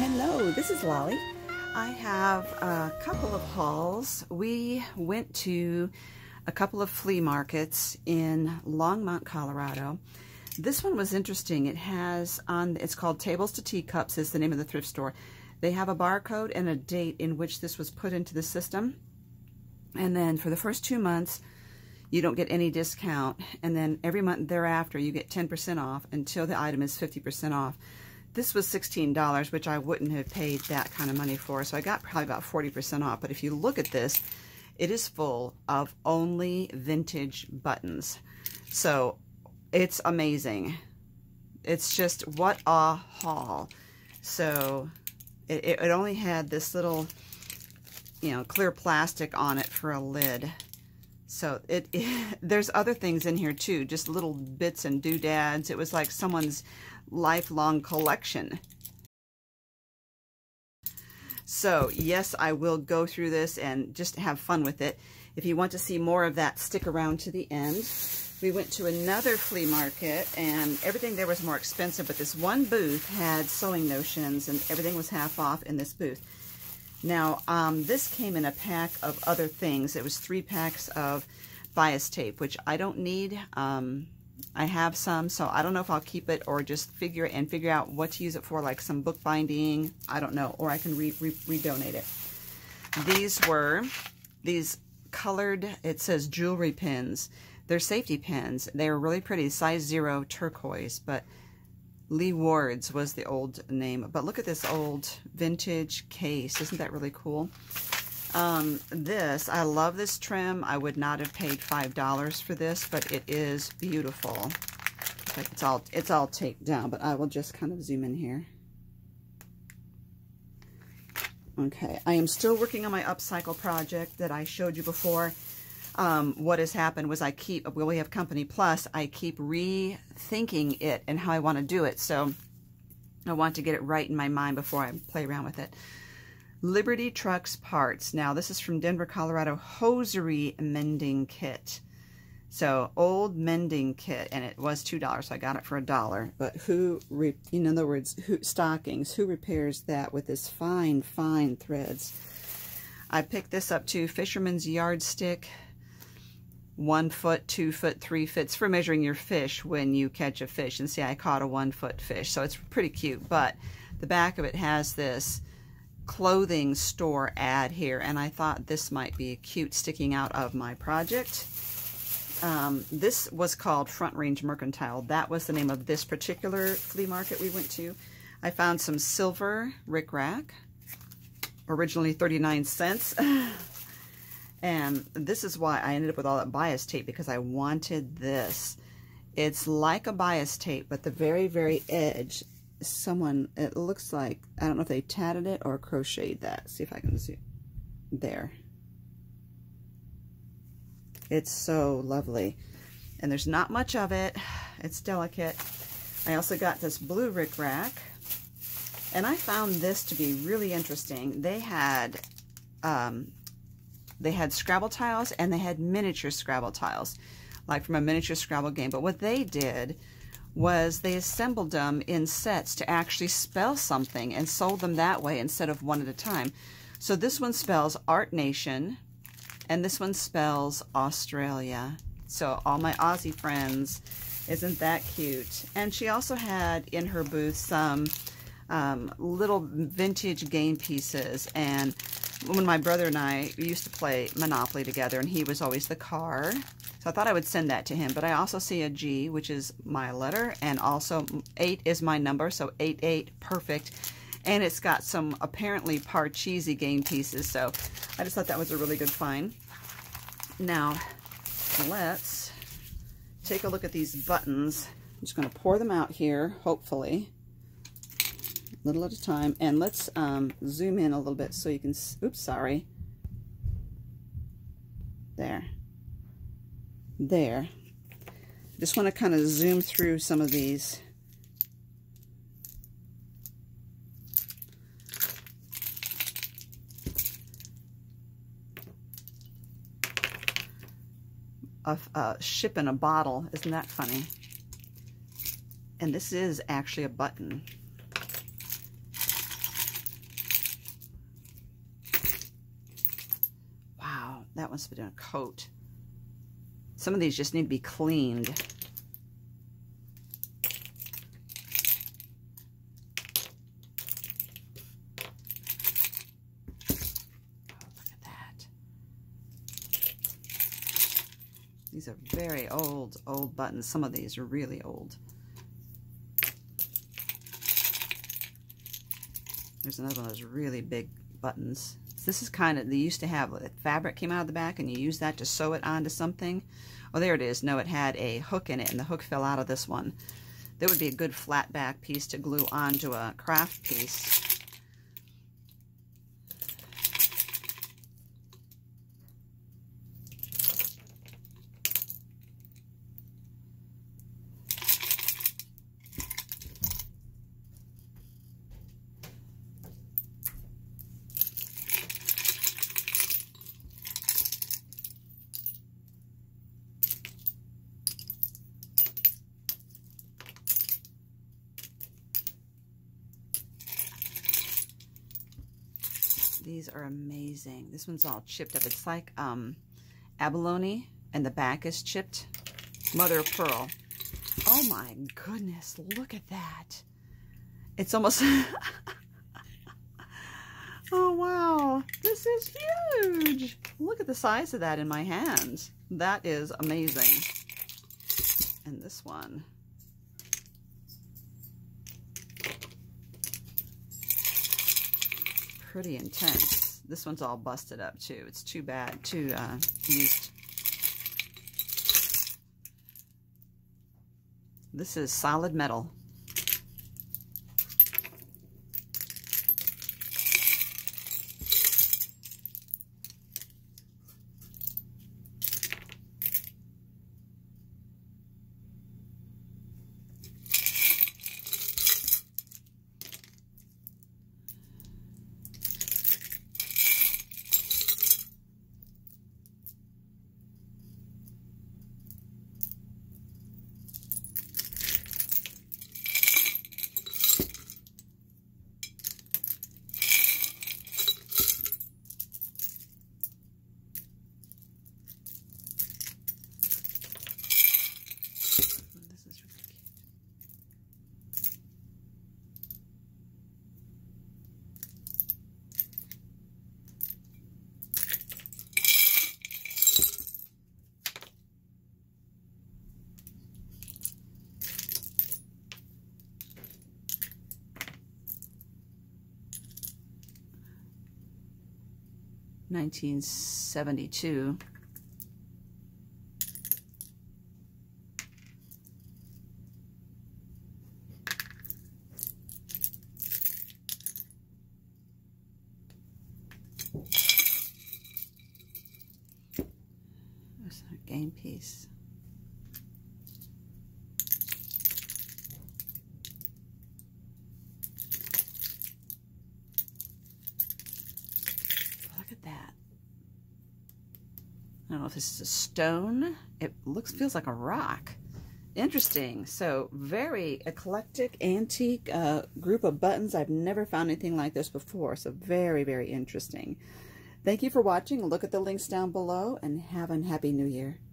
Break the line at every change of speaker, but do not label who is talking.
Hello, this is Lolly. I have a couple of hauls. We went to a couple of flea markets in Longmont, Colorado. This one was interesting. It has it's called Tables to Teacups is the name of the thrift store. They have a barcode and a date in which this was put into the system. And then for the first 2 months, you don't get any discount. And then every month thereafter, you get 10% off until the item is 50% off. This was $16, which I wouldn't have paid that kind of money for, so I got probably about 40% off. But if you look at this, it is full of only vintage buttons. So it's amazing. It's just, what a haul. So it only had this little, clear plastic on it for a lid. So there's other things in here too, just little bits and doodads. It was like someone's lifelong collection. So yes, I will go through this and just have fun with it. If you want to see more of that, stick around to the end. We went to another flea market and everything there was more expensive, but this one booth had sewing notions and everything was half off in this booth. Now, this came in a pack of other things. It was 3 packs of bias tape, which I don't need. I have some, so I don't know if I'll keep it or just figure out what to use it for, like some bookbinding. I don't know, or I can redonate it. These were these colored, it says jewelry pins. They're safety pins. They were really pretty, size 0 turquoise, but Lee Ward's was the old name. But look at this old vintage case. Isn't that really cool? I love this trim. I would not have paid $5 for this, but it is beautiful. Like it's all taped down, but I will just kind of zoom in here. Okay, I am still working on my upcycle project that I showed you before. What has happened was we have Company Plus, I keep rethinking it and how I want to do it. So I want to get it right in my mind before I play around with it. Liberty Trucks Parts. Now this is from Denver, Colorado. Hosiery mending kit. So old mending kit, and it was $2, so I got it for $1. But in other words, stockings, who repairs that with this fine, fine threads? I picked this up too, Fisherman's Yardstick. 1 foot, 2 foot, 3 foot. It's for measuring your fish when you catch a fish. And see, I caught a 1 foot fish, so it's pretty cute. But the back of it has this clothing store ad here, and I thought this might be cute sticking out of my project. This was called Front Range Mercantile. That was the name of this particular flea market we went to. I found some silver rickrack, originally 39 cents. And this is why I ended up with all that bias tape, because I wanted this. It's like a bias tape, but the very, very edge, it looks like, I don't know if they tatted it or crocheted that. See if I can zoom. There. It's so lovely. And there's not much of it. It's delicate. I also got this blue rickrack. And I found this to be really interesting. They had Scrabble tiles and they had miniature Scrabble tiles, like from a miniature Scrabble game. But what they did was they assembled them in sets to actually spell something and sold them that way instead of one at a time. So this one spells Art Nation and this one spells Australia. So all my Aussie friends, isn't that cute? And she also had in her booth some little vintage game pieces. And when my brother and I used to play Monopoly together, and he was always the car, so I thought I would send that to him. But I also see a G, which is my letter, and also 8 is my number, so 88, perfect. And it's got some apparently Parcheesi game pieces, so I just thought that was a really good find. Now, let's take a look at these buttons. I'm just going to pour them out here, hopefully, a little at a time. And let's zoom in a little bit so you can, oops, sorry. There. Just want to kind of zoom through some of these. A ship in a bottle. Isn't that funny? And this is actually a button. that one's been a coat. Some of these just need to be cleaned. These are very old buttons. Some of these are really old. There's another one of those really big buttons. This is kind of, they used to have, the fabric came out of the back and you use that to sew it onto something. Oh, there it is. No, it had a hook in it and the hook fell out of this one. That would be a good flat back piece to glue onto a craft piece. These are amazing. This one's all chipped up. It's like abalone, and the back is chipped. Mother of pearl. Oh my goodness, look at that. It's almost... Oh wow, this is huge. Look at the size of that in my hands. That is amazing. And this one. Pretty intense. This one's all busted up too. It's too bad, too used. This is solid metal. $1972. There's a game piece. Look at that. I don't know if this is a stone. It feels like a rock. Interesting. So very eclectic, antique group of buttons. I've never found anything like this before. So very, very interesting. Thank you for watching. Look at the links down below and have a happy new year.